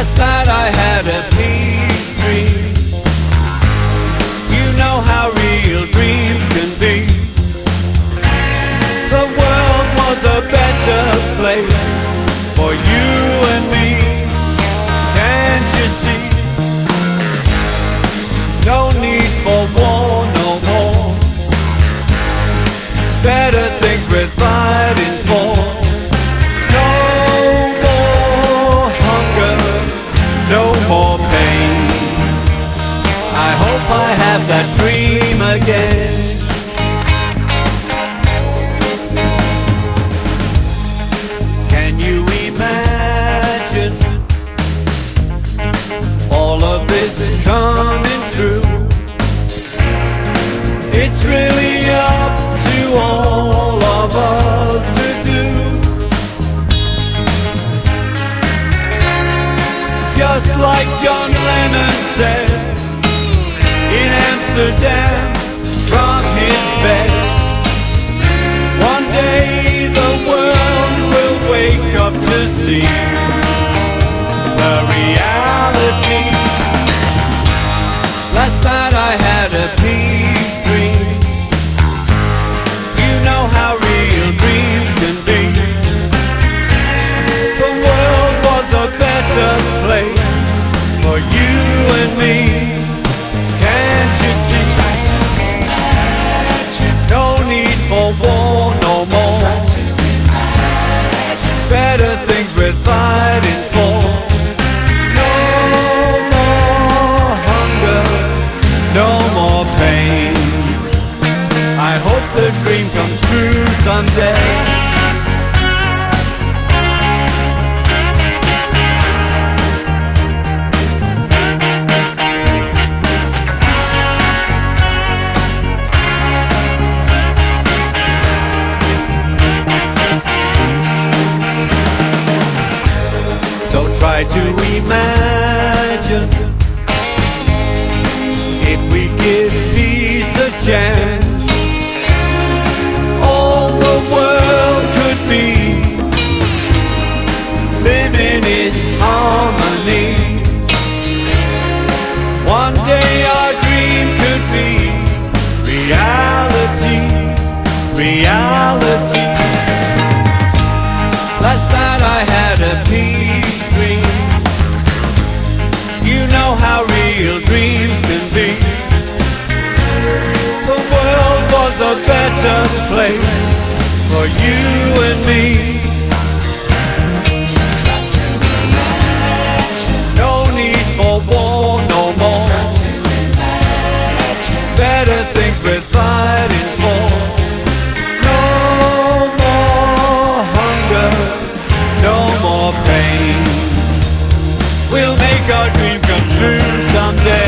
Last night I had a peace dream. You know how real dreams can be. The world was a better place for you and me. Can't you see? No need for war no more. Better things we're fighting for. No more hunger, no more pain. I hope I have that dream again. Can you imagine all of this coming true? It's really up to all of us to do. Just like John Lennon said in Amsterdam from his bed, one day the world will wake up to see the reality. Last night I had a peace dream. You know how real dreams can be. The world was a better place for you and me. Can't you see? No need for war no more. Better things we're fighting for. No more hunger, no more pain. I hope the dream comes true someday. So try to imagine if we give peace a chance, all the world could be living in harmony. One day our dream could be reality, reality. Last night I had a peace dream. You know how real dreams can be. The world was a better place for you and me. No need for war no more. Better things we're fighting for. No more hunger, no more pain. We'll make our dream come true someday.